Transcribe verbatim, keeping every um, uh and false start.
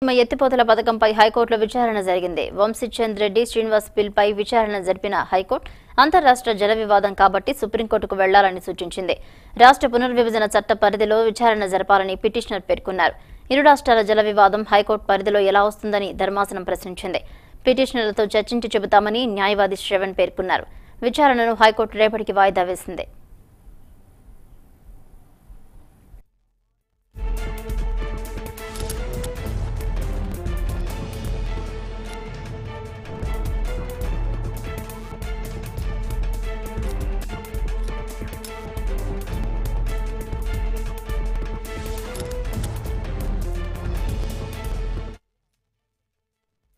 సూక్ష్మ ఎత్తిపోతల పథకంపై హైకోర్టులో విచారణ జరిగింది. వంశీచంద్ రెడ్డి శ్రీనివాస్ బిల్పై విచారణ జరిపిన హైకోర్టు అంతర్రాష్ట్ర జల వివాదం కాబట్టి సుప్రీంకోర్టుకు వెళ్లాలని సూచించింది. రాష్ట్ర పునర్విభజన చట్ట పరిధిలో విచారణ జరపాలని పిటిషనర్ పేర్కొన్నారు. ఇరు రాష్ట్రాల జల వివాదం హైకోర్టు పరిధిలో ఎలా వస్తుందని ధర్మాసనం ప్రశ్నించింది. పిటిషనర్లతో చర్చించి చెబుతామని న్యాయవాది శ్రవణ్ పేర్కొన్నారు. విచారణను హైకోర్టు రేపటికి వాయిదా వేసింది.